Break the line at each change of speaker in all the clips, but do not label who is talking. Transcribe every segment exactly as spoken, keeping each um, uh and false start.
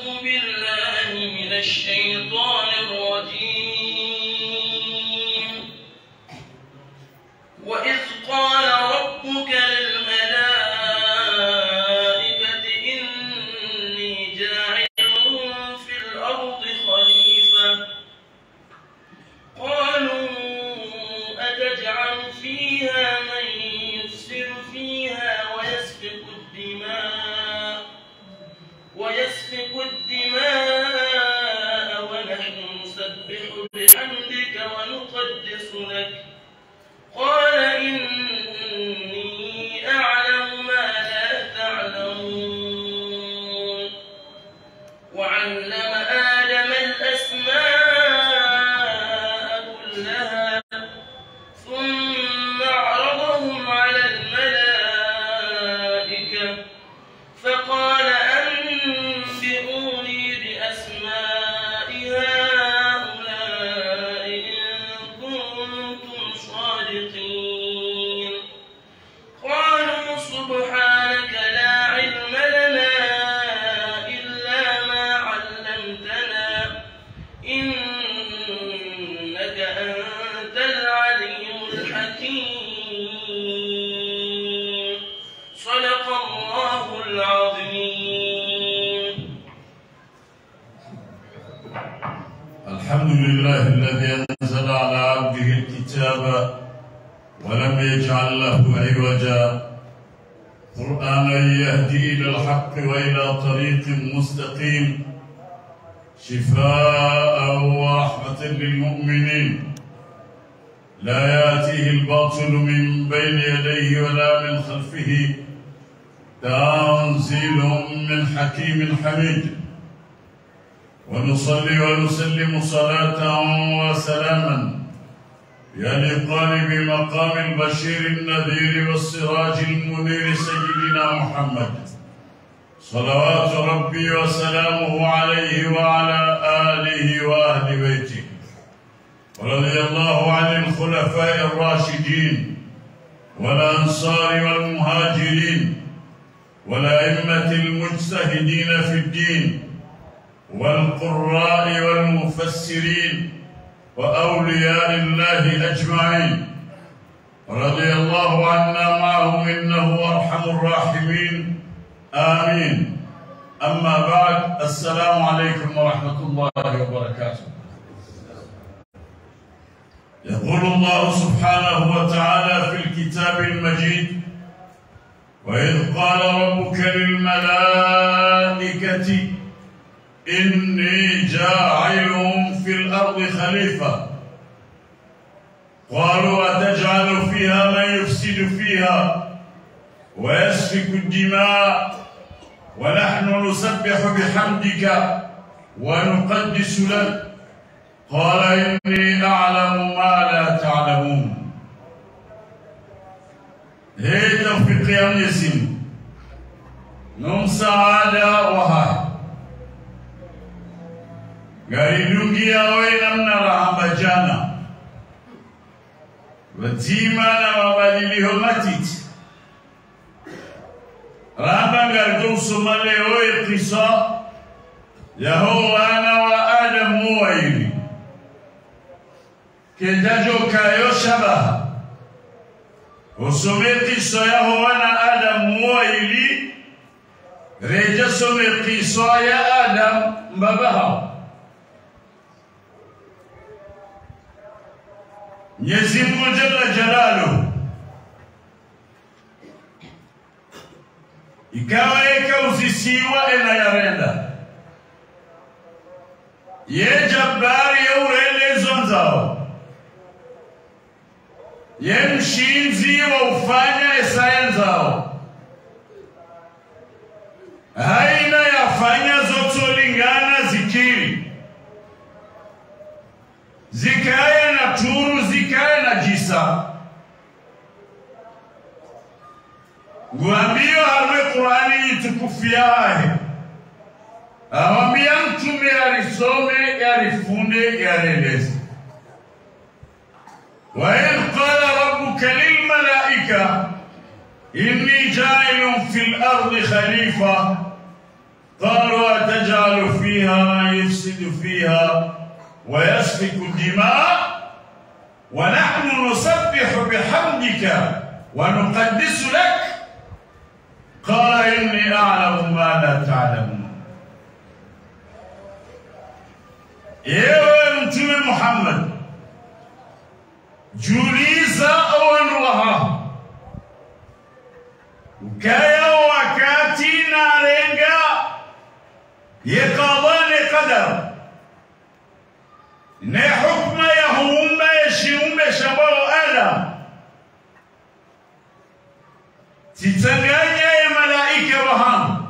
بالله من الشيطان الرجيم. وإذ قال ربك للملائكة إني جاعل في الأرض خليفة قالوا أتجعل فيها من يفسد فيها ويسفك الدماء ويسفك الدماء ونحن نسبح بحمدك ونقدس لك قال إني أعلم ما لا تعلمون. وعلم آدم الأسماء كلها ثم عرضهم على الملائكة فقال أنبئوني بأسماء هؤلاء إن كنتم صادقين. قالوا سبحانك لا علم لنا إلا ما علمتنا إنك أنت العليم الحكيم. صدق الله العظيم.
الحمد لله الذي أنزل على عبده الكتاب ولم يجعل له عوجا قرآنا يهدي إلى الحق وإلى طريق مستقيم شفاء ورحمة للمؤمنين لا يأتيه الباطل من بين يديه ولا من خلفه تنزيل من حكيم حميد. ونصلي ونسلم صلاة وسلاما يليقان بمقام البشير النذير والسراج المنير سيدنا محمد صلوات ربي وسلامه عليه وعلى آله وأهل بيته. ورضي الله عن الخلفاء الراشدين والأنصار والمهاجرين والأئمة المجتهدين في الدين والقراء والمفسرين وأولياء الله أجمعين. رضي الله عنا معهم إنه أرحم الراحمين آمين. أما بعد، السلام عليكم ورحمة الله وبركاته. يقول الله سبحانه وتعالى في الكتاب المجيد: وإذ قال ربك للملائكة إني جاعل في الأرض خليفة قالوا أتجعل فيها من يفسد فيها ويسفك الدماء ونحن نسبح بحمدك ونقدس لك قال إني أعلم ما لا تعلمون. هي توفيق يا ميسين نمساعدة وهاي garidungia wainamna rahambajana watima na mabadilio matiti rahamba ngardo usomale oe kisa yahowana wa adamu waili kendajo kayo shabaha usome kisa yahowana adamu waili reja some kisa ya adam mbabaha. Mwenyezi Mungu Jalla Jalaluhu ikawa eka uzisiwa ena yarenda ye jabari ya urele zonzao ye mshinzi wa ufanya esayenzao haina yafanya zotolingana zikiri zikaya na turu zikaya na jisa nguambio harwe Qur'ani itukufiahe awambia mtume arisome yarifunde yareleze. wa idh qala rabbuka lilmalaika inni ja'ilun fil ardi khalifa qalu ataj'alu يفسد فيها ويسفك الدماء ونحن نسبح بحمدك ونقدس لك. قال إني أعلم ما لا تعلمون. Ewe Mtume Muhammad, juliza wanruha ukaya wakati narenga yekadane qadar ne hukma ya huumba yeshiumbe shabalo Adam titanganya ya malaika wahamu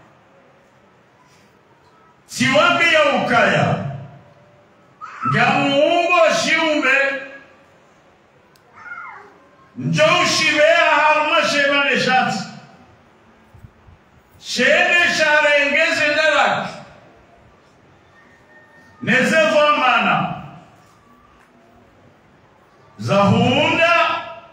siwapi ya ukaya ngamuumbo shiumbe njoshibea harmashe maneshati shene sharengeze dalak nezevo mana zahunda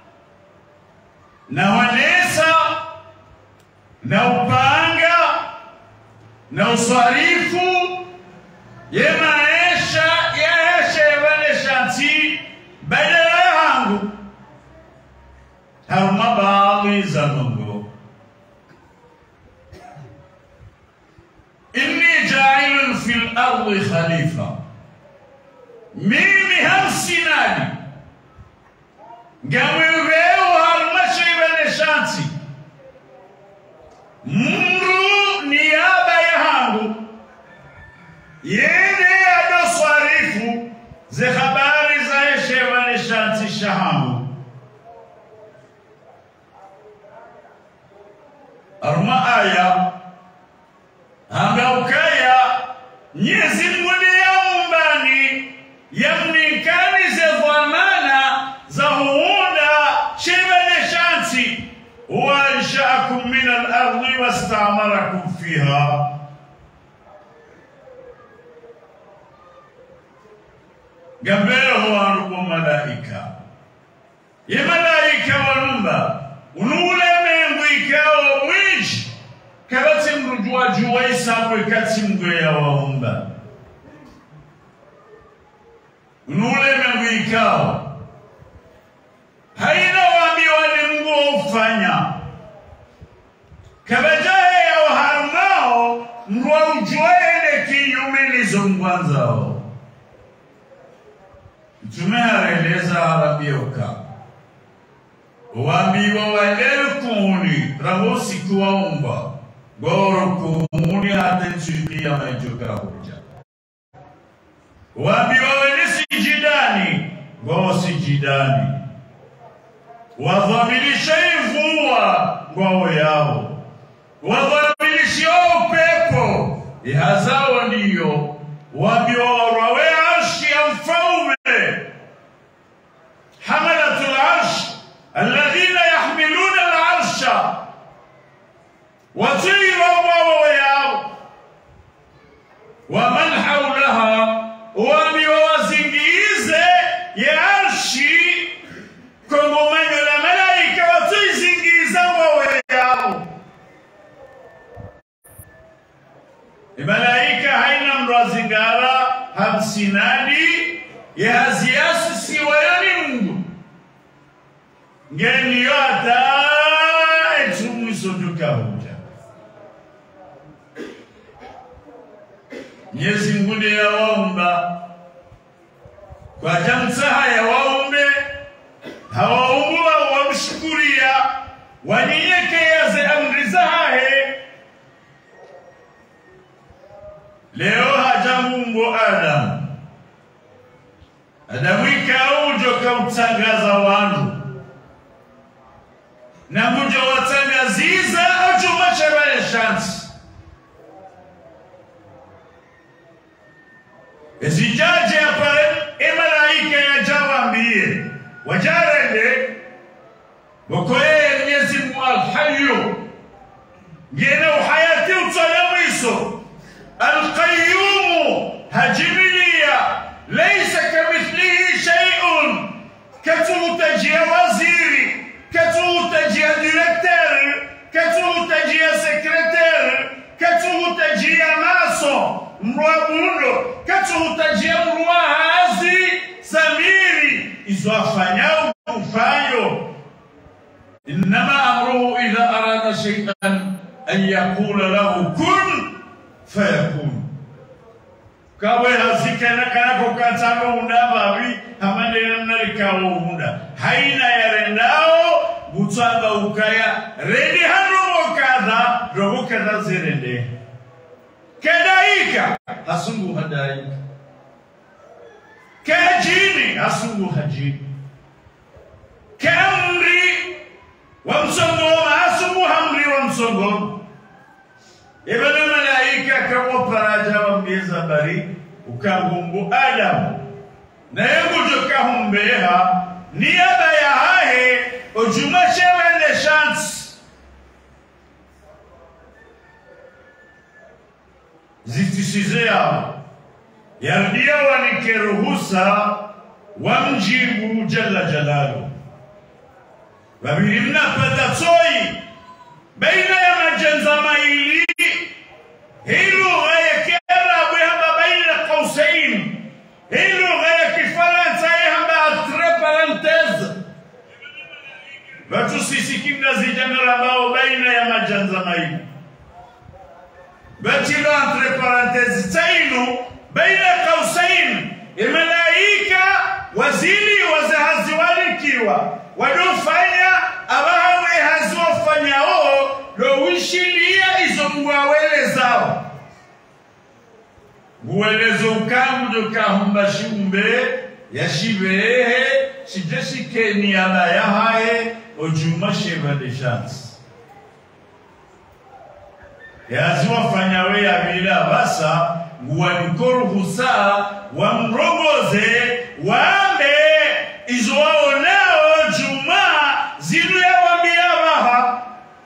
na wanesa na upanga na uswarifu ye maisha yaeshe maneshati badala yangu harma baadhi za Mungu. Inni ja'ilun fil ardi khalifa, mimi hamsinani ngamweweo harmashe shanti mru niaba ya hangu yene adoswarifu ze habari za yeshevane shanti shahamu arma aya hanga ukaya nyezi mwini ya umbani yamnikani ze dhamana za huunda shevane shanti وأنشأكم من الأرض واستعمركم فيها. قبله أنكم ملائكة يا ملائكة ونمبا ونولى من ويكا وميج كبتم رجوع جويسا وكتم قيا ونمبا ونولى من ويكا haina wami walimgu ufanya kabajahe ya waharmao mruwa ujuende kinyumilizo mkwanzao. Mtume hareleza harabioka wami wa walele kuhuni rahosi kuwaumba goro kuhuni hata nchukia majuka huja wami wa wale sijidani goro sijidani wadhamilisha mvua ngao yao wadhamilisha upepo ihazao ndiyo wabiwarawe arshi ya mfaume hamalatul arsh alladhina yahmiluna al-arsha watira wao yao wa man hawlaha wabiwazingize ya arshi kongo malaika haina mrazingara hamsinadi ya haziasi siwayani Mungu ngeni yata etumuiso tukahuja Mwenyezi Mungu ya waumba kwa jamsaha ya waumbe hawaumba wamshukuria wanyenyekeze amri zahe. Leo haja Mungu Adam Adamu ikaujo kautangaza wandu na mujo watangaziza ajumacha bale shansi ezijaje apare emalaika ya jawambie wajarende wakoye Mwenyezi Mungu al-Hayyu ngena uhayati utalawiso القيوم هجملية ليس كمثله شيء كتو تجي وزيري كتو تجي ديريكتور كتو تجي سكرتير كتو تجي ماسو mruabundo katu utajia mrua hazi samiri izwafanyao kufanyo. Innama amruhu idha arada shay'an an yakula lahu kun fayakun. Kawe hazikana kanako katano undababi hamande namnalikawo unda haina yarendao butanga ukaya redi hano kadha roho kadha zirende kedaika hasungu hadaika kejini hasungu hajini kemri wa msongoma hasungu hamri wa msongoma. Ibn malaika kawa paraja wa mbiza bari ukangumbu Adam na yemu joka humbeha niyaba ya hae ujumashe wende chance zitisizea yardia wanikeruhusa wamjibu jalla jalalu wabirimna patatoi baina ya majenza maili hilo gaya kera bwehamba baina qausain hilo gaya kifaransa yehamba entre parenthèse watu sisi kimna zijangala bao baina ya majenza maili batilo entre parenthèse tainu baina qausain imalaika wazili wazahazi walikiwa wadofanya abawe hazofanyao lo wishilia izo mwawele zao uwelezo ukamudo kahumba shumbe yashibehe shijeshi ni abayahae ojuma sheba de chance yaziwa fanyawe ya bila basa nguwanikoro husa wa mrogoze wambe izo wao nao juma zilu ya wambia baha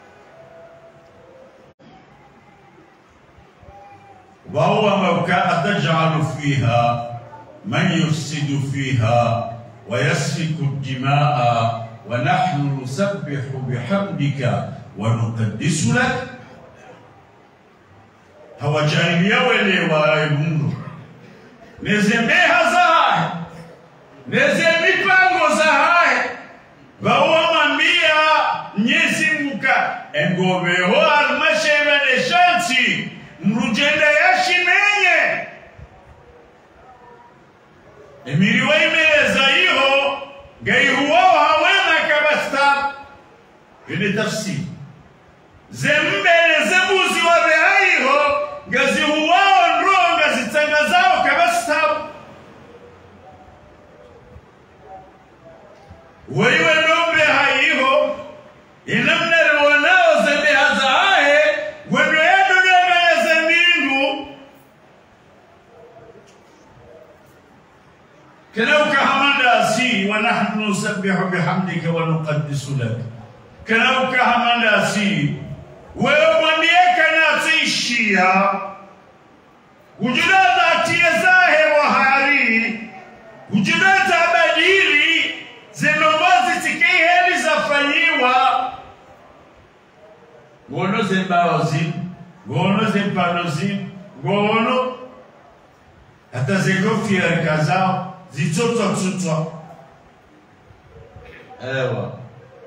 وهو موكا أتجعل فيها من يفسد فيها ويسفك الدماء ونحن نسبح بحمدك ونقدس لك. هو جانبيا ولي ورايمونو نزميها زهاي نزمي بانغو زهاي وهو مميا نيسموكا انغوبيهو المشيبه نشانسي mrujenda yashimenye emiriwa imeleza hiyo gaihuwao hawena kabasta ile tafsiri zembele zebuzi wa behaiho gazihuwao ndronga zitangazao kabasta wewe nombe haiho inamna wanao zebeha zahahe wendo كنوك همدا سي ونحن نسبح بحمدك ونقدس لك كنوك همدا سي ويومنيك ناتيشيا وجدات اتيزاه وهاري وجدات بديري زنوبازي تكي هلي زفانيوا غونو زنباوزين غونو زنبانوزين غونو حتى زيكوفي الكازاو zitoto tutwa ewa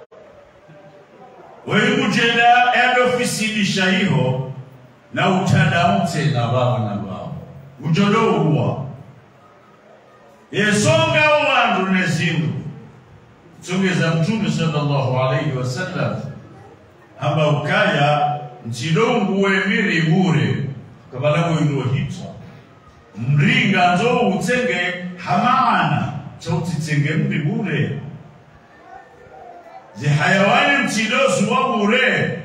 wewe mujenda end office bishahiho na utadaute na baba na baba ujodo huwa yesonga wandu nezindu tungeza mtume sallallahu alayhi wasallam hamba ukaya mchidongu wemiri bure kabala ngo hitwa mringa nzo utenge hamaana chauti tenge mbibure zi hayawani mchidozu wa bure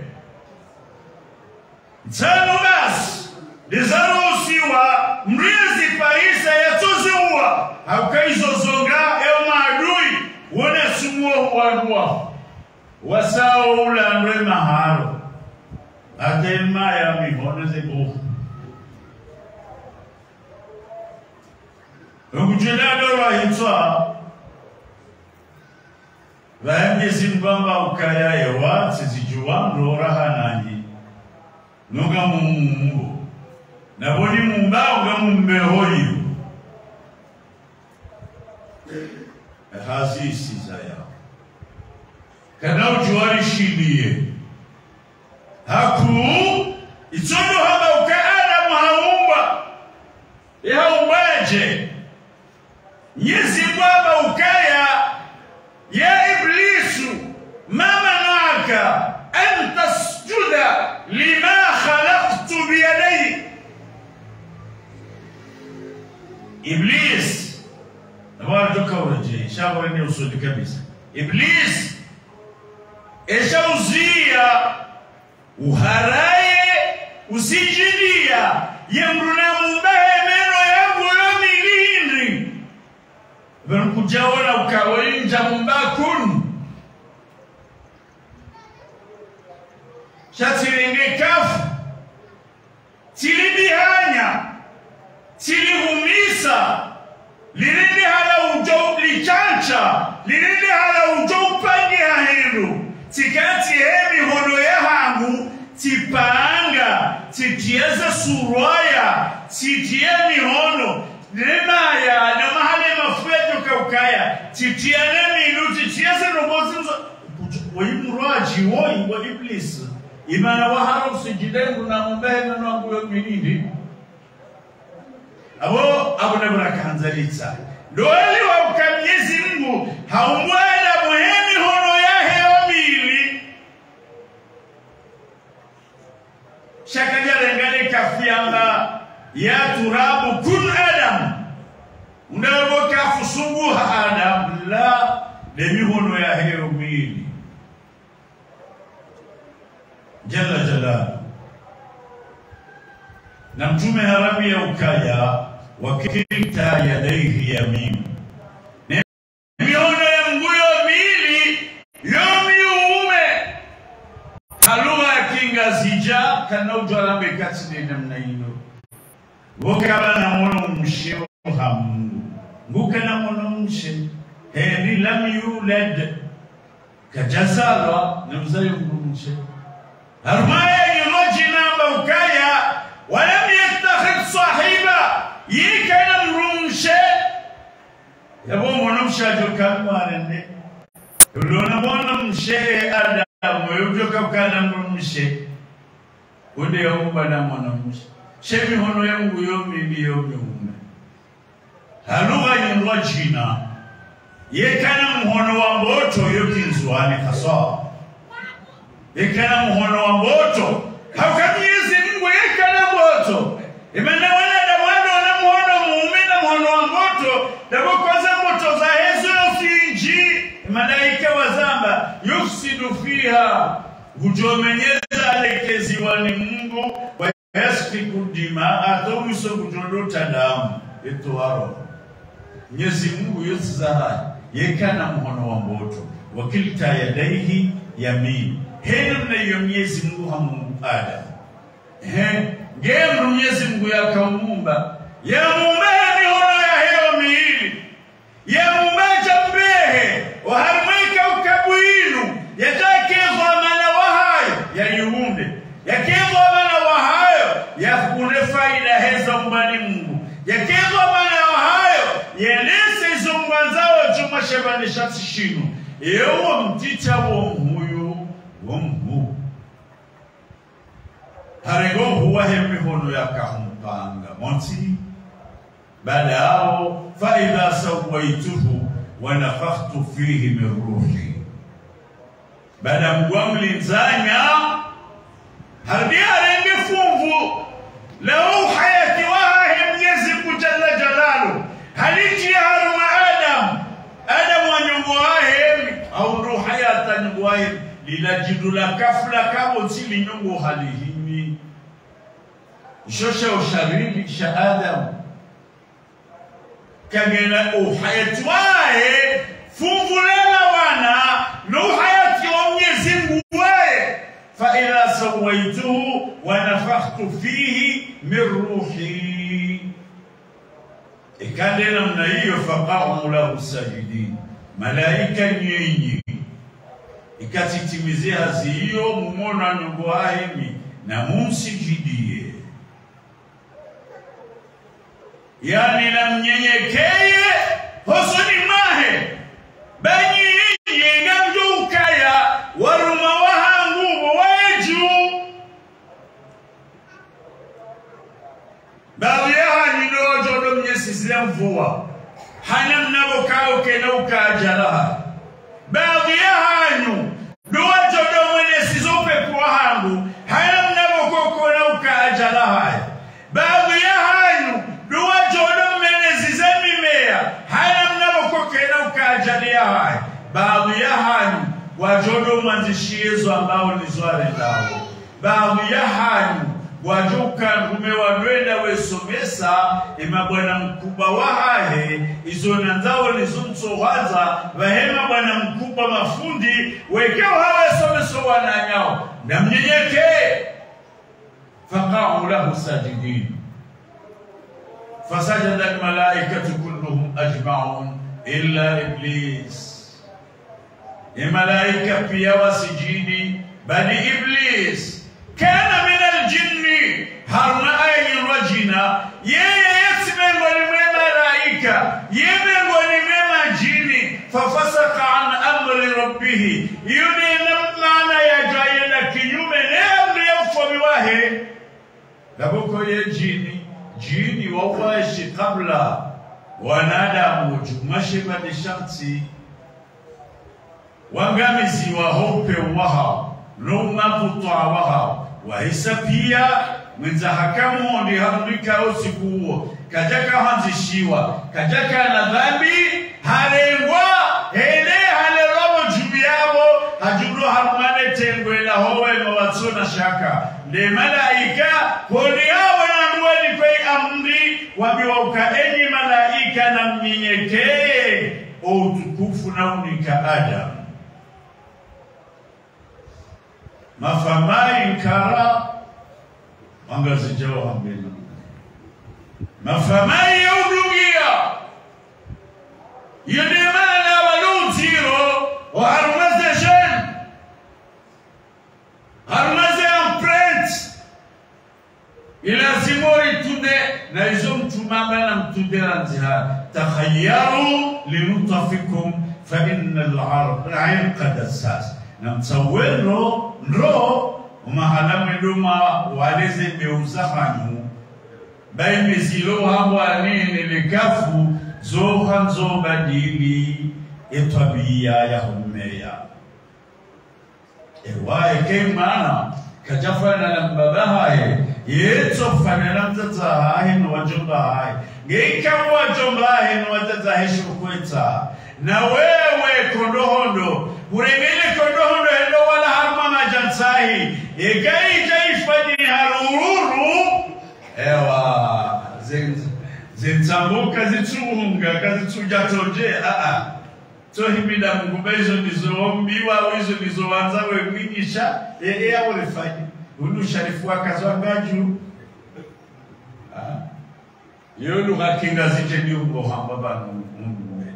mtano basi dizaro usiwa mrizi paisa ya tuzi uwa haukaizo zonga eo maadui wone sumuo huwadua wasao ula mre maharo atenma ya mihone zebuhu Ukujulado wa hitwa Vaemye zimbamba ukaya yewa Sizijuwa mrora hanani Nuga mungu na boni mumbao ga mumbehoyo hazi sizaya kana ujuari shidie haku itondo haba ukaada muhaumba ya umbaje Nyezi baba ukaya ya iblisu mama naka an tasjuda lima khalaqtu biyadai Iblis nabar tukawje shawa ni usuli kabisa Iblis eshauzia uharaye usijidia yemruna mumbahe meno yangu yomilini Kujaona ukawainja mumbakun Shatirenge kafu Tilibihanya Tilihumisa Lirindi hala ujo lichancha Lirindi hala ujo upangi hahiru Tikati hemi hono ya hangu Tipanga Titieza surwaya Titieni hono Nemaya na mahali mafweto kaukaya titiane minuti tiese robozi wayimuraji woi wa Iblis imana wahara usijidengu na mumbehe na nangu yo minindi abo abo nebura kanzalitsa doeli wa ukamiezi Mungu haumwela muhemi hono yahe omili shakajare ngani kafiyanga ya turabu kun Adam unaboka fusunguha Adam la demihono ya heo mili jalla jalla na mtume harabi ya ukaya wakilta yadaihi yamin demihono ya mguyo mili yomi uume halua kinga zija kana ujalambe katine namna ino Wokaba na mono mshe hamu Nguka na mono mshe Heni lam yulad Kajazalwa Namzayo mshe Harmaya yuloji namba ukaya Walam yatakhid sahiba Yika na mrumshe Yabo mono mshe ajokan warende Ulona mono mshe Adamu Yujoka ukana mrumshe Ude ya uba na mono mshe Shemi hono yangu yomi liyo miume Haluga yinwa jina Yekana mhono wa mboto yoki nzuani kasawa Yekana mhono wa mboto Haukamiezi Mungu yekana mboto Imene wana damano na mhono muume na mhono wa mboto Dabo kwaza mboto za hezo yofinji Malaika wazamba Yufsidu fiha Gujomenyeza alekezi wani Mungu Yasfiku dima atomiso kujondota damu etuwaro Nyezi Mungu yusizaha yekana mhono wa mboto wakilta yadaihi yamin heno na yonyezi Mungu hamu Adam he ngemu Nyezi Mungu yakaumumba ya mumbehe mihono ya heo miili ya mumbeja mbehe waharumika ukabuinu yatakezwa mana wahayo ya yuhunde yakezwa mana wahayo ya kune faida heza mbani Mungu yakezwa mana wahayo yelese zungwanzao juma shebani shati shinu ewa mtita wa mhuyo wa mhu harego huwa hemi hono ya kahumpanga monti baada hao faidha sawaituhu wa nafakhtu fihi min ruhi baada mguamli nzanya harbi arende fungu lau hayati wahe Mwenyezi Mungu jalla jalalu haliji haruma Adam Adam wa nyungu wahe au ruhu hayata nyungu wahe lilajidula kafla kabo zili nyungu halihimi shosha usharili sha Adam kagena uhayati wahe fungu lela wana lau hayati wa Mwenyezi Mungu wahe فإذا سويته ونفخت فيه من روحي كان لنا من أيه فقعوا له الساجدين ملائكة نيني ikatitimiza ziyo mumona nyongo ahemi na mumsijidie yani na mnyenyekeye hosoni mahe banyi yenga mjukaya waruma wahangu weju baadhi ya ndojo ndo mnyesizia mvua hana mnabokao kena ukajalaha baadhi ya hanyu ndojo ndo mwenesizope kwa hangu hana mnabokoko na ukajalaha baadhi ya hanyu ndojo ndo mwenesize mimea hana mnabokoko na ukajalaha baadhi ya hanyu wajodo mwanzishiezo ambao ni zware lao baadhi ya hanyu wajuka ngume wanwenda wesomesa ima bwana mkubwa wahahe izo nanzao nizumsohaza vahema bwana mkubwa mafundi wekeo hawe someso wananyao na mnyenyeke faqa'u lahu sajidin fasajada almalaikatu kulluhum ajma'un illa iblis الملائكة pia wasijidi bali iblis kana min aljinni harma ayin wajina yeye yesmengo ni malaika yemengo ni mema jini fafasaka an amri rabbih yune namana ya jayena kinyume nemri yafomi wahe laboko ye jini jini wawaishi kabla wanadamu jumashiba ni sharti wangamizi wa hope waha numa kutwa waha wahisa pia mwenza hakamu ndi harumika usiku huo kajaka hanzishiwa kajaka na dhambi halengwa hele halerawo juu yabo hajulo harumane tengwe la howe mawatsona shaka nde malaika koni yao na nduweni kwe amri wabiwa ukaenyi malaika na mnyenyekee o utukufu na unika Adam mafamai nkara wangazijawa mbele mafamai yaudugia yudimana walutiro wa harumaze shen harumaze imprint ila simori tunde na izo mtumamba na mtundera nziha takhayaru linutafikum fa inna al-'ayn qad assas na mtawelo ndo umahala mwenduma waleze meuzahanyu bai mezilo habo anene lekafu zoha nzo badili etwabia ya humeya ewae kemana kajafana na mbabahaye yeto fana na mtatahaye na wajombahaye geika wajombahaye na watatahaye shukweta na wewe kondohondo uremele kondohondo hendo wala harma majansahi egai jaifani harururu ewa zintambuka zituunga kazituja toje aa tohimida mgubezo nizoombiwa wizo nizoanza wekwinisha ee ya ulifanya unu sharifu wakazwa ngaju yonu hakinga zite ni ungo hambaba mungu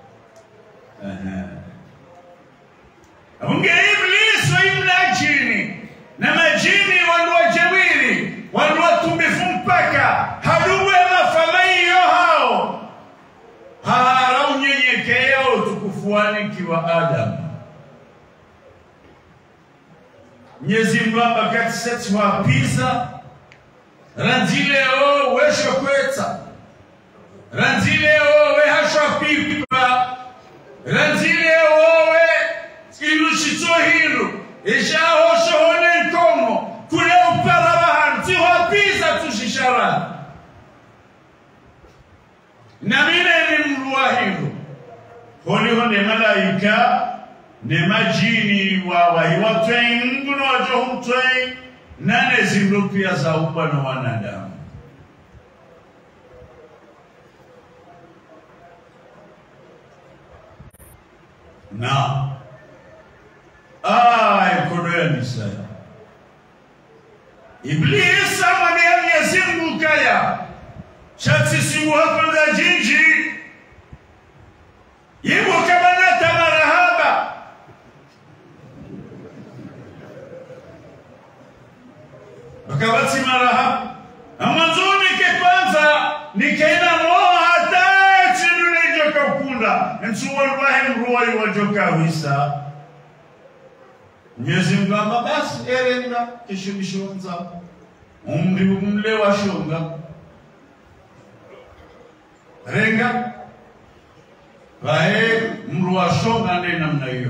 Munge Iblis wa imla jini na majini walua jawili walua tumifu mpaka haduwe mafamaiyo hao hara unyenyekea utukufuani kiwa Adam Mnyezi mbaba katiseti wa pisa ranzile o wesho kweta ranzile o we hasho pipa ranzile o we ilushito hilo ishaho shohone nkomo kule uparabahan tiho pisa tushishara na mine ni mruwa hilo honi hone malaika ne majini wa wahiwa twain nguno wajohum twain nane zimrupia za uba na wanadamu na ay kono ya nisa Iblis ama ni Mwenyezi Mungu kaya chati simu hapo za jinji yimo kama na tamarahaba wakawati marahaba amazuni ke kwanza nikaenda mtu wallahi mruwa wajoka wisa Mwenyezi Mungu amba basi erenga kishibishonza umri umle washonga renga bae mruwa shonga ndeni namna hiyo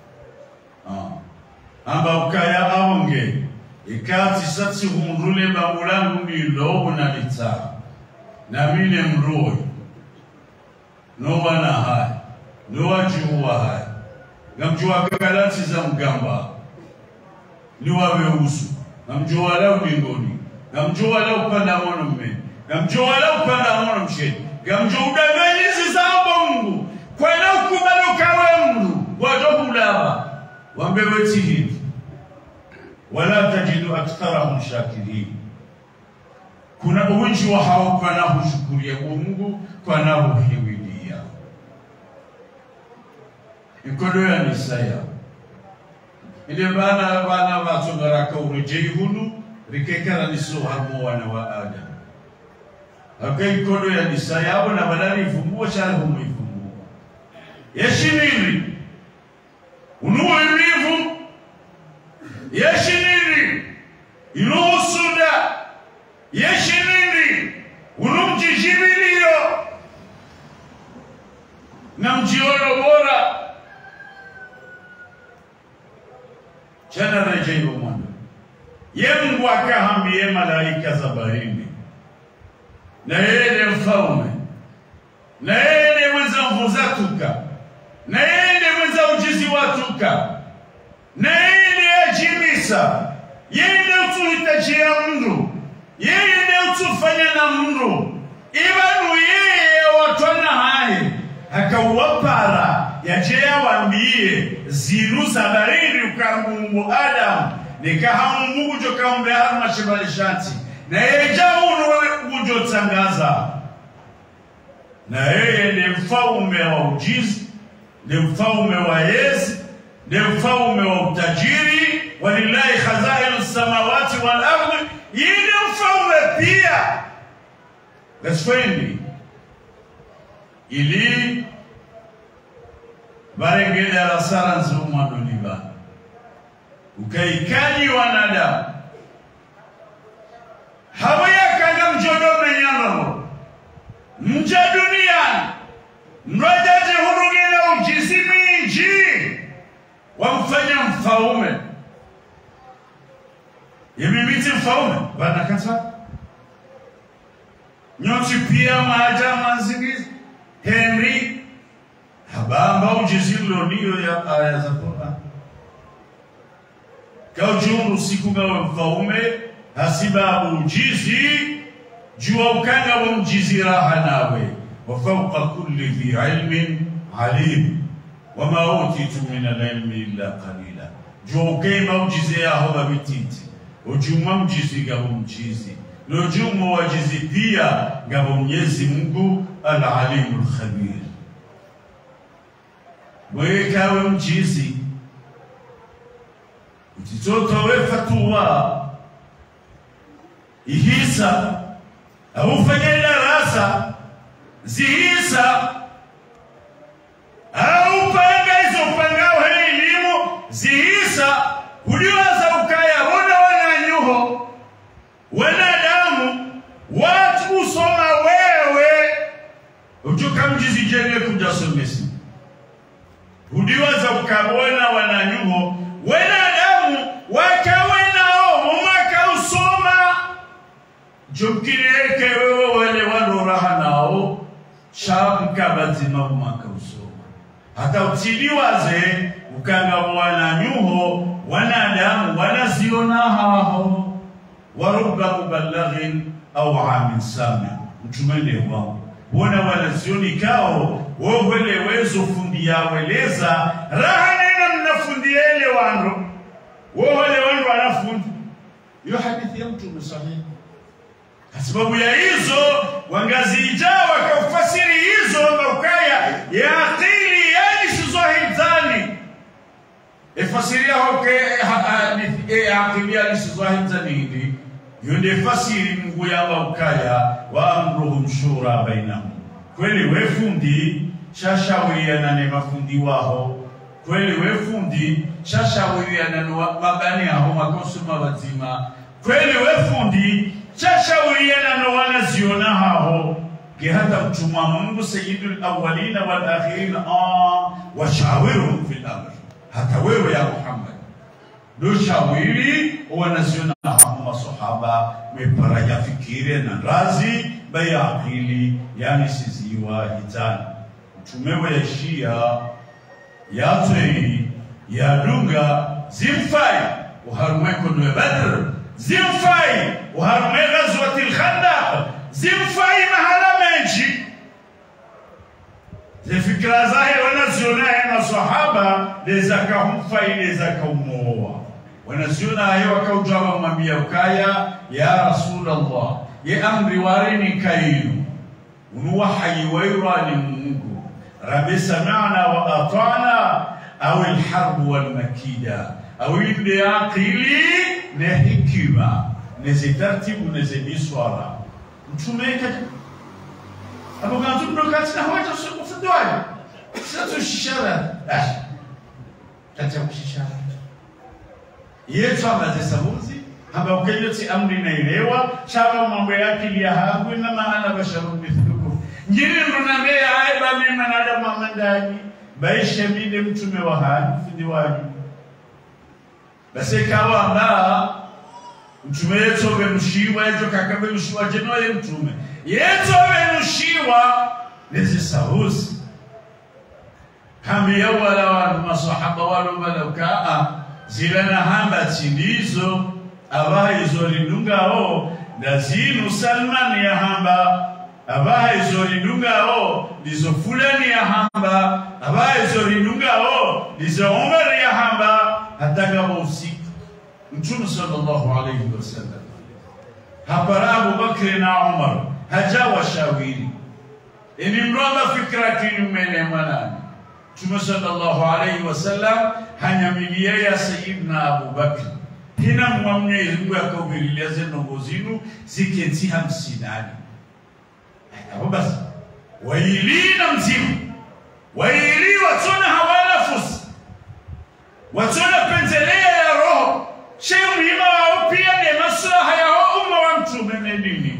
ah amba ukaya aonge ikati satsi humrule bamulangu ndilo unalita na mine mruwa no wana hai no wajuwa hai ngamjua galati za mgamba ni wawe usu ngamjua lao mbinguni ngamjua lao upanda mono mme ngamjua lao upanda mono msheni ngamjua udanganyizi za Mungu kwa lao kubaluka we mru wadobu laba wambeweti hivi wala tajidu aktharahum shakirin kuna uwinji wa hao kwa nahu shukuria Mungu kwa nahu hiwidia ikodo ya nisaya ile bana bana watungaraka urejei hunu rikekara niso harmo wana wa Adam akai ikodo ya nisaya abo na badali ifumbua shari humu ifumbua yeshiniri unuwa ilivu yeshiniri inuhusuda yeshiniri unumjijibilio na mjiolo bora Chana rejei umando Mungu akaambia malaika za baharini na yeye mfalme na yeye mwenza mvuzatuka na yeye mwenza ujizi watuka na yeye ajimisa yeye utuhitajia mndu yeye utufanya na mndu ibanu yeye watwana hai akawapara yajea wambie zinu sabariri ukamungu Adam nikahamu Mungu jokaumbe harma shibalishati na yeja unu ujo tangaza na yeye ni mfaume wa ujizi ni mfaume wa yezi ni mfaume wa utajiri walillahi khazainu samawati wal ardi yeye ni mfaume pia gaswendi ili barengele alasara nzuma duniba ukaikaji wanadamu hawaya kanga mjodome nyandalo mja duniani mrajaji hurugila ujizi minji wamfanya mfaume yemimiti mfaume banakata nyoti pia mahaja manzingizi Henry habamba ujizilo niyo ya aya za Qur'an kaujuru siku gawa mfaume hasibabu ujizi jua ukanga wa mjizi raha nawe wa fawqa kulli dhi ilmin alim wa ma utitu min al-ilmi illa qalila jua ukema ujizi ya hoba mititi ujuma mjizi gawa mjizi nojumo wajizi pia gawa Mwenyezi Mungu al-alimul khabir wekawe mjizi utitoto wefatuwa ihisa au fanya darasa zihisa au panga hizo pangao elimu zihisa uliwaza ukaya wana wananyuho wanadamu watu usoma wewe ujuka mjizi jenge kujasomesi uliwaza ukabona wananyuho wanadamu wakawenao mwaka usoma jumkireke wewe wale wano raha nao shabu kabazima mwaka usoma hata utiliwaze ukanga wananyuho wanadamu wanaziona hao warubba mubalaghin au amin sami mtumene wao wana wanazioni kao wole wezo fundi yaweleza raha nena mnafundi ele wando wole wando wanafundi hiyo hadithi ya mtume sahihi sababu ya hizo wangazi ijao wakafasiri hizo maukaya ya akili yani sizahidhani efasiria hoke akili yani sizahidhani hili yunde fasiri Mungu ya maukaya wa amruhum shura bainahum kweli wefundi shashawiriana ne mafundi waho kweli we fundi shashawiriana no mabani aho makonsuma bazima kweli we fundi shashawiriana no wanaziona hao ge hata mtumwa Mungu sayyidul awwalina wal akhirin ah washawiruhum fil amr hata wewe ya Muhammad do shawiri wanaziona hao masahaba meparaja fikire na razi bayaqili yani siziwa hitani tumewe ya Shia yatwe ya dunga zimfai uharumeko nwe Badr zimfai uharume ghazwat al-Khandaq zimfai mahala menji zifikra zahe wanaziona ya masahaba lezaka humfai lezaka umoa wanaziona ya wakaujaba mwambia ukaya ya Rasulullah ya amri warini kairu unuwahayi wairani Mungu Rabbi sami'na wa ata'na au al-harb wal-makida au ile akili na hikima na zitaratibu na zimiswara mtumeka hapo kama tunokati na hoja kufundwa sasa tushishara ah tata kushishara yetu amazesabuzi haba ukejoti amri na ilewa chama mambo yake ya habu na maana basharu mithlukum njiri ndonambea aiba mimi nada mamandani baisha mide mtume wa hadi fidiwani basi kawa amba mtume yetu benushiwa yetu kakabe mshiwa jeno ye mtume yetu benushiwa lezi sahusi hamia wala wa masahaba wala malaukaa zilana hamba tindizo abaha izolindunga o nazinu Salman ya hamba abaha izolindunga o lizo fulani ya hamba abaha izolindunga o lizo Umar ya hamba hata usiku Mtume sallallahu alayhi wasallam hapara Abu Bakr na Umar hajawa shawiri ini mramba fikra kinyume manani Mtume sallallahu alayhi wasallam hanyamilia ya Sayyidina Abu Bakr hina mwamne ilikuwa akahubirilia zeno zinu zikenti hamsinani hapo basi wailina mzimu waili watona hawala fusi watona penzelea ya roho shay muhimu wao pia ni maslaha ya umma wa mtume na dini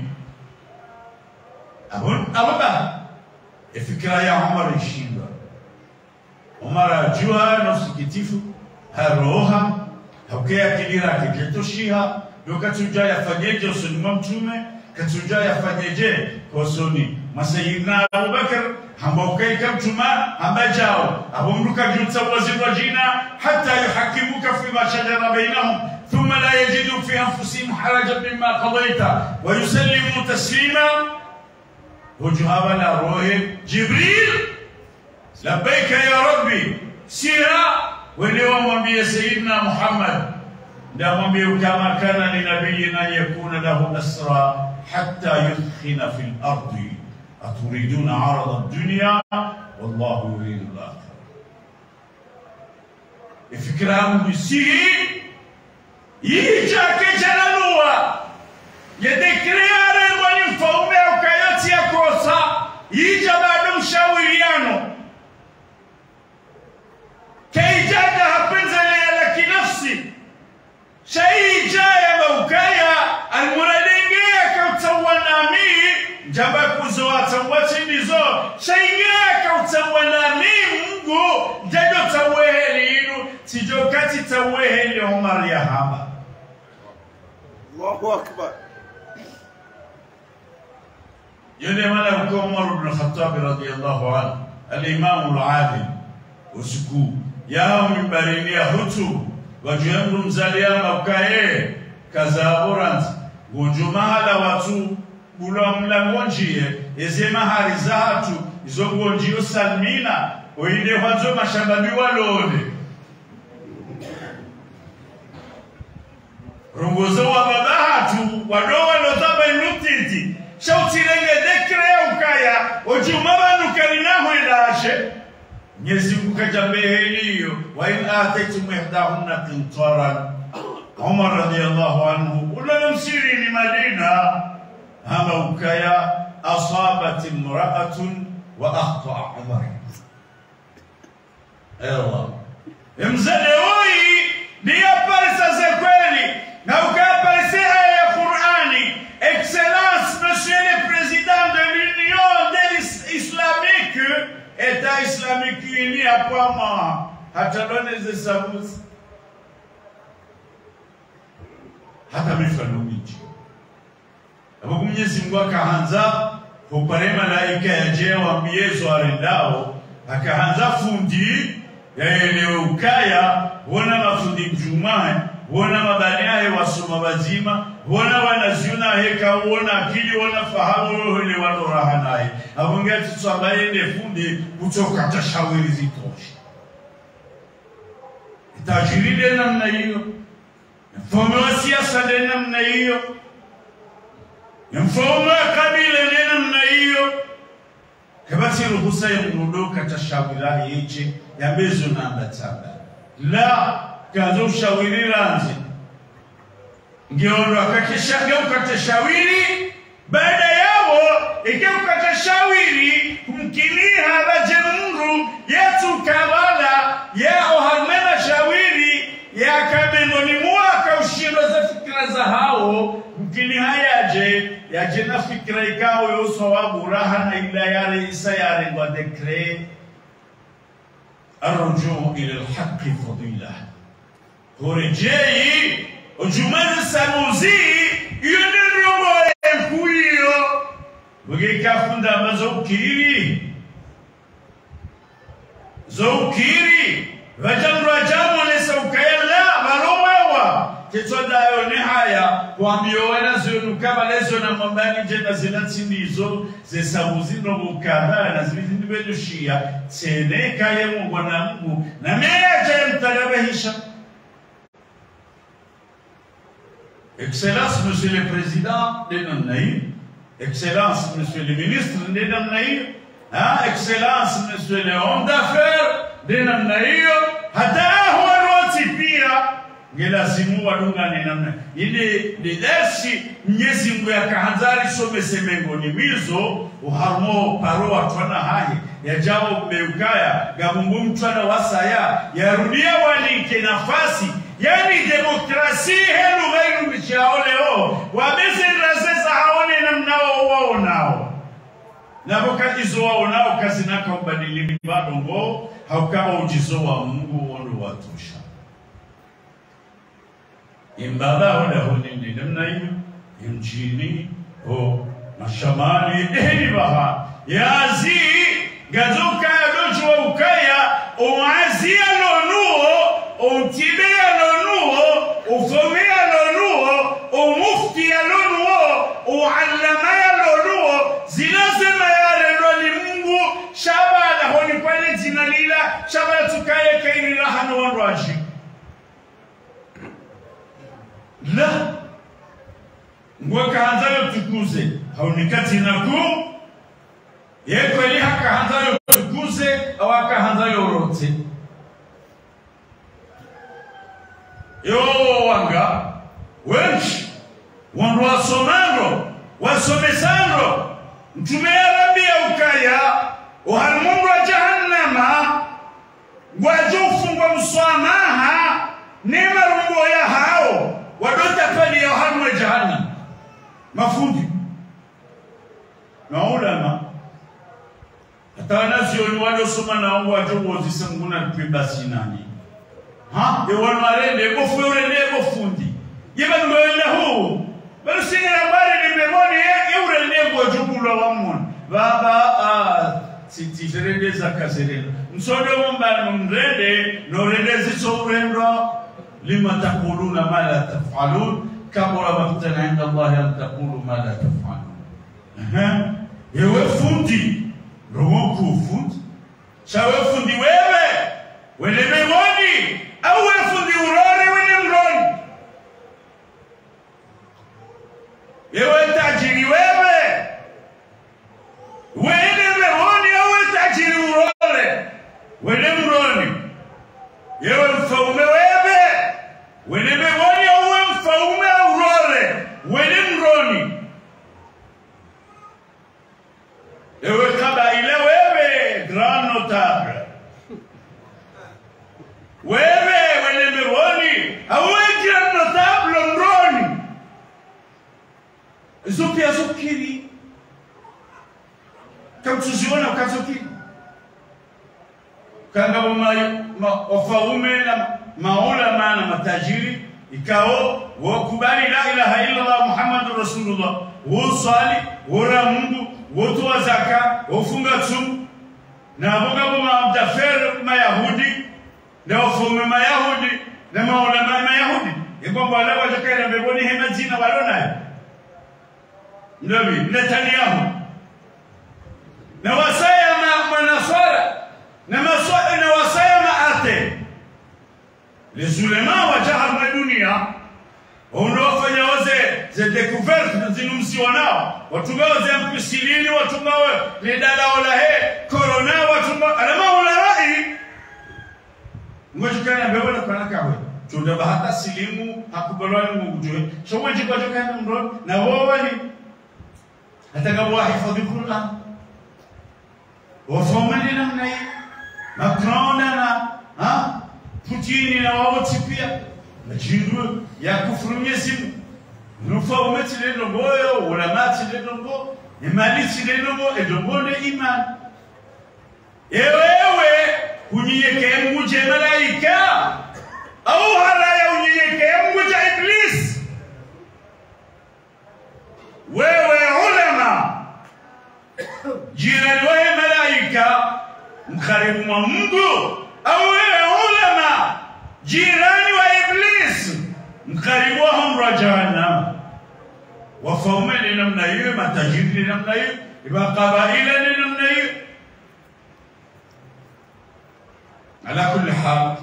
abun ababa ifikra ya Umar ishindwa Umar ajua na usikitifu haroha hokea kidira kiketoshiha dokatuja yafanyeje usoni mtume katuja yafanyeje kosoni masayidna Abu Bakr hambaukai kamtuma ambajao abumruka junta wazirwa jina hatta yuhakimuka fima shajara bainahum thumma la yajidu fi anfusihim harajan mimma qadaita wa yusallimu taslima wajhaba la ruhi Jibril labbaika ya rabbi sira welewa mwambie Sayyidina Muhammad nda mwambie kama kana linabiyina yakuna lahu asra hatta yudkhina fil ardi aturiduna arada ad-dunya wallahu yuridu al-akhirah ifikramu bisihi yijake jalaluwa yadekreare wani mfaume ukayati ya kosa yija bado mshawiriano kaijada hapenzelea la kinafsi shaijaya maukaya almuradengea kautawanami jaba kuzoata wachinizo shaingea kautawanami Mungu jado taweheli inu tijokati taweheli Umar ya haba
Allahu Akbar
yule mala Umar ibn Khattab radiyallahu anhu al-imam al-adil usiku yao mimbarinia hutu wajuyangu mzalia maukaye kazaburanzi gunjumahala watu bulwa mlangonjie eze mahari za hatu izo gonjio salmina oinde wazo mashambani walone rungozo wa babahatu wadowa lotaba inutiti shautirenge dekrea ukaya ojumaba nukarinahu idashe Nyezi mkajabeheliyo wa in ataitum ihdahunna qintaran Umar radiyallahu anhu ula msiri ni Madina hama ukaya asabat imra'atun وأخطأ عمر. أيوة mzee huyu ndiye parisa za kweli na ukaparisa ya Qur'ani. Excellence monsieur le président de l'Union islamique, État islamique uni hapa hata loneze sabuzi hata mifano mingi. Hapo Mwenyezi Mungu akaanza kupare malaika yaje waambiezo arendao, akaanza fundi ya ukaya wana mafundi mjumaa, wana mabaniaye wasoma bazima, wana wanaziona heka, wana akili, wana fahamu, wale wanoraha naye. Abongeti tsabaye ne fundi kutoka tashawiri zitoshi. Tajiri de namna hiyo, mfumo wa siasa de namna hiyo, mfumo wa kabila de namna hiyo. Kabati ruhusa ya mnudoka tashawira yeche ya bezo na mbatanga. La kazo ushawiri ranzi. Ngeondo akakishaga ukatashawiri. Baada yao ike ukatashawiri kumkiniha baje mungu yetu kabala ya ohamena shawiri ya kabengoni mwaka ushindo za fikra za hao. Mkini hayaje yaje na fikra ikao yoso wabu raha na ila yare isa yare wa dekre. الرجوع إلى الحق فضيلة. ورجعي وجمال ساموزي ينرمو يكويو وجيكا فندا مزوكيري زوكيري رجم رجم ونسوكيا لا مروموا كتودا يونهايا واميوانا زيونو كما لزونا مباني جنا زيناتينيزو زي ساموزي نوبوكانا نزميتي نبيلوشيا تسيني كايا موانا مو نميا جايم تلابهيشا. Excellence, Monsieur le Président de Namnaï, Excellence, Monsieur le Ministre de Namnaï, hein? Excellence, Monsieur le Homme d'Affaires de Namnaï, Hatahu Arotipia, Gelazimu Wadunga ni namna. Ile lidersi Mwenyezi Mungu yakaanzali some semengo ni mizo uharmo paroa twana haye ya jawo meukaya gamungu mtwana wasaya ya rudia walike nafasi. Yani demokrasi helu gairu michaoleo wabezi razeza haone namnao wao nao na wakati zo wao nao kazi naka ubadili bado ngo haukama ujizo wa Mungu wondo watusha imbaba hoda honi namna hiyo mjini o mashamali ehni baha yazi gazuka yadojo ukaya oazia lonuo ontibea lonuo ufomea lonuo umufti lonuo uallamaya lonuo zinazema yale ni Mungu shabala honi kwani jina lila shabala tukaye kairi rahana wanwaji la ngweka hanzayo tukuze haunikati naku yeko ili haka hanzayo tukuze awaka hanzayo rote yo wanga wench wandu wasomando wasomesando mtume ya rabia ukaya uhalmungu wa jahannama ngwajufungwa mswamaha nema rumbo ya hao wadota pali ya uhalmu wa jahannama mafundi na ulama hata wanazio ni wale usoma na ungu wajobu wazisanguna tupibasi nani ha e wanu arende bofu urende bofundi yeba nwenda huu bali singa na bale ni memoni ya urende wajobu la wamon baba ah siti serende za kaserendo msodo mba mrende no rende ziso urendo lima taquluna ma la taf'alun kabura maqtan 'inda Allah an taqulu ma la taf'alun. Aha yewe fundi roho kufundi shawe fundi wewe wele memoni au wewe fundi urore wele mroni yewe tajiri wewe wele memoni au wewe tajiri urore wele mroni yewe mfaume wewe wele memoni au wewe mfaume urore wele mroni ewe kaba ile wewe grand notable. Wewe wene mboni, awe grand notable mroni. Zupi ya zukiri. Kama tuziona ukazukiri. Kanga wafaume na maulama na matajiri ikao wakubali la ilaha illa Allah Muhammadur Rasulullah, wosali wora Mungu, wotoa zaka, wofunga tsumu na boga boma mtafer mayahudi na wafaume mayahudi na maulama mayahudi ikomba wala wajakaina mbeboni hema jina walona ndobi Netanyahu na wasaya manasara na maswala na wasaya maate les ulémas wajahar na dunia wanaofanya waze ze découverte zinumsi wanao watumao ze mpisilini watumao le dala wala he corona watumao alama wala rai ngojikana bewana kana kawe tunda bahata silimu hakubalwani mugujwe showe jikwa jokana mro na wawali atakawa hifadhi Qur'an wafomani namna hii Macron na ha Putin na wawoti pia majindu ya kufuru Mwenyezi nufa umeti leno moyo ulamati leno mo imani leno mo edongone imani ewewe unyeke muje malaika au haraya unyeke muje iblis wewe ulama jirani wewe malaika mkarimu wa Mungu au wewe ulama jirani wa iblis mkarimu wa humra jahannam wafaume ni namna hiyo matajiri ni namna hiyo iba qabaila ni namna hiyo ala kulli hal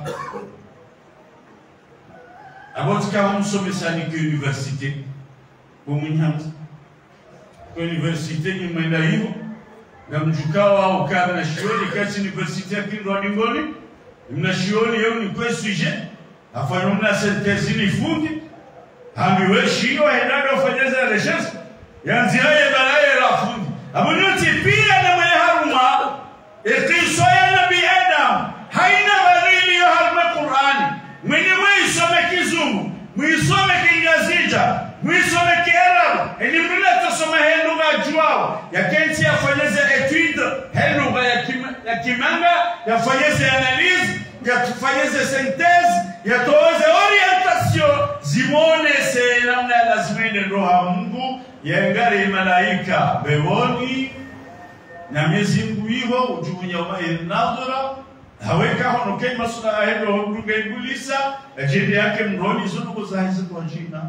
abotika msome sani ki universite kumunyanza universite ni mwenda hiyo na mjukawa ukana na shioni kasi universite ya Kindwani Ngoni mna shioni yeo ni kwe suje afanya mna sentezi ni fundi hambiwe shio hendado ufanyeza recherche yanzi haye balaye la fundi abunyuti pia na mwenye haruma ikiso ya nabi Adam haina badili ya haruma Qur'ani mwenye mwisome kizungu mwisome kinyazija mwisome kiarabu eni mleta tasoma henduga juao ya kenti ya fanyeze etude henduga ya, kim, ya kimanga ya fanyeze analyse ya fanyeze synthèse ya toze orientation zimone se namna ya lazimene roha Mungu ya ngari malaika bewoni na Mwenyezi Mungu hiyo ujunya wa nadhara haweka hono kei masuala hendo hunduga ibulisa ajili yake mroni zungu za hizo kwa jina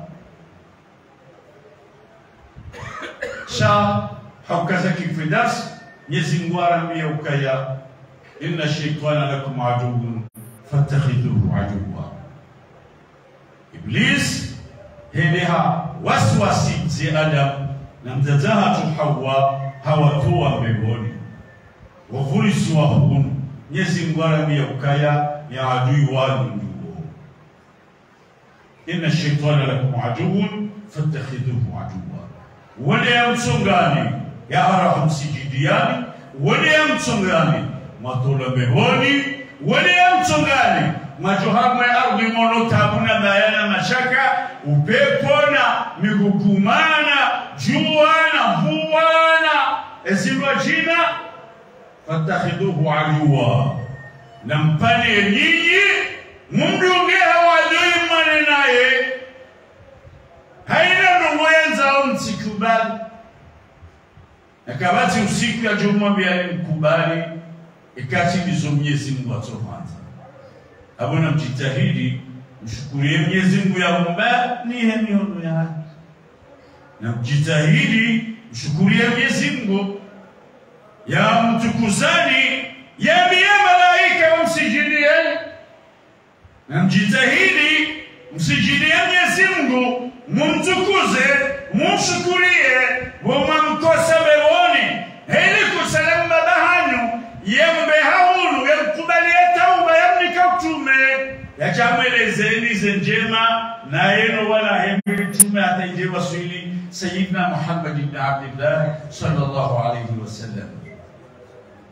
sha haukaza kifidas Mwenyezi Mungu aramia ukaya inna shaytana lakum aduwwun fattakhidhuhu aduwwa iblis heleha waswasi zi Adam na mtataha tu Hawa hawatoa mbinguni wafuriswa hunu Mwenyezi Mungu aramia ukaya ya adui wao nduo inna shaytana lakum aduwwun fattakhidhuhu aduwwa wale ya msongani ya arahum sijidiani wale ya msongani matola mbinguni wale ya msongani majohamu ya ardhi mono tabuna bayana mashaka upepo na migukumana juana vuana ezilwa jina fatakhiduhu aduwa na mpane nyinyi mumdunge hawadui mwane naye haina nungoyenza au msikubali na kabati usiku ya jumwambia ni mkubali ikati bizo Mwenyezi Mungu atomanza abona mjitahidi mshukurie Mwenyezi Mungu ya umba ni heniono ya na mjitahidi mshukurie Mwenyezi Mungu ya mtukuzani ya biya malaika wa msijidie na mjitahidi msijidie Mwenyezi Mungu mumtukuze mumshukurie wamamkosa bewoni hili kusalamu babahanyu yembe haulu yemkubalia tauba yamnika utume ya jamwelezeni zenjema na yeno wala hembi utume atainje wasuli Sayyidina Muhammad ibn Abdullah sallallahu alayhi wa sallam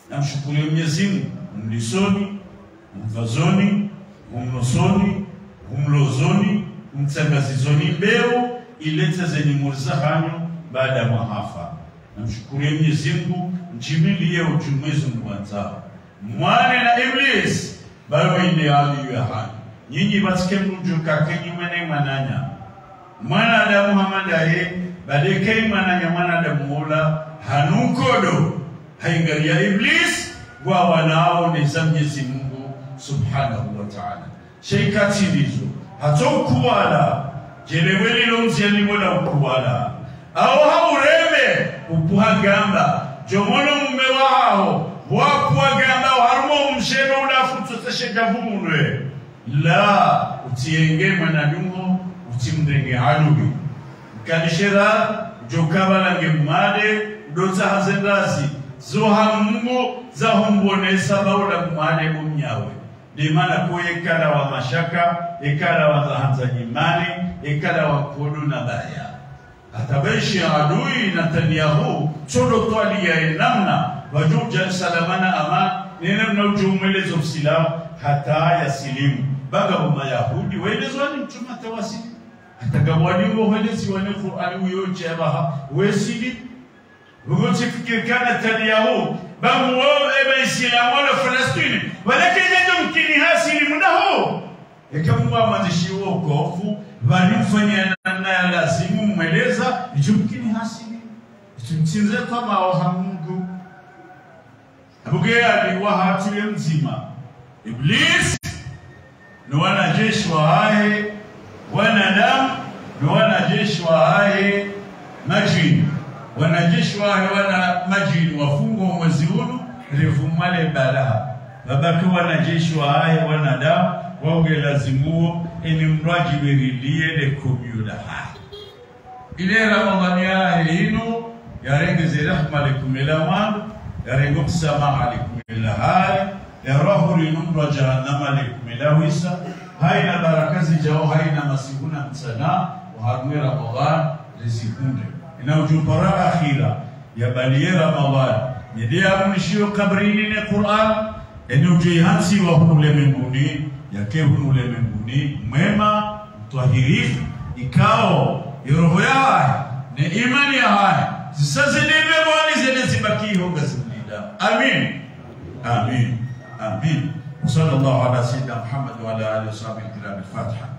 namshukuru Mwenyezi Mungu mlisoni mvazoni mnosoni mlozoni mtsangazizoni mbeo ilete zenye murzahanyo baada ya mahafa. Namshukuru Mwenyezi Mungu mjimilie ujumwezi mwanzao mwane na Iblis bayo ile hali ya hali nyinyi batike mrujuka kenyi mwene mananya mwana da Muhammad aye badeke mananya mwana da Mola hanukodo haingalia Iblis wa wanao ni za Mwenyezi Mungu subhanahu wa ta'ala sheikati ndizo hatokuwala jeleweli lomzeli mola ukuwala au haureme upuhagamba jomono mume wao wapuhagamba harumo msheno ulafutoseshe javumunwe la utienge mwanadungo utimdenge halubi kanishera jokabala ngemade dota hazendazi zoha mungu za humbonesa baula kumade mumnyawe ni maana kuekala wa mashaka ekala wa zahanza nyimani ekala wa kodu na baya atabeshi adui Netanyahu chodo twali ya namna wajuja salamana ama nene mnaujumelezo usilamu hata ya silimu baga wa mayahudi welezo wani mchuma tawasili hatagawani wa welezi wani Qur'ani uyoche abaha wesili ugochi fikirikana Netanyahu bamu wao eba isilamu wala Falastini walake nendo mkini hasili muda ho ekamungu mazishi wokofu wanifanya namna ya lazimu mweleza ijumkini hasili itumtinze kama oha Mungu abugea aliwa hatu ya mzima Iblis ni wanajeshi wa hae wanadamu ni wanajeshi wa hae majini wanajeshi wa hae wana majini wafungo mwezi hunu rifumale bala babaki wanajeshi wa hae wanadamu wauge lazimuo ini mraji berilie le kumyula hai ile Ramadhani ya hino ya rengeze rahma likumila mando ya rengo msamaha likumila hai ya roho linumra jahannama likumila wisa haina barakazi jao haina masikuna msana uharumwe Ramadhan lizikunde ina ujupara akhira ya baliye Ramadhan nidia mnishio kabrini ne Qur'an eni ujihansi wa hule mbuni yake hule mbuni mwema mtwahirifu ikao roho ya ni imani ya haya zisazilime mwani zene zibaki honga zimlida amin amin amin sallallahu ala sayyidina Muhammad wa ala alihi wa sahbihi al-kiram al-Fatiha.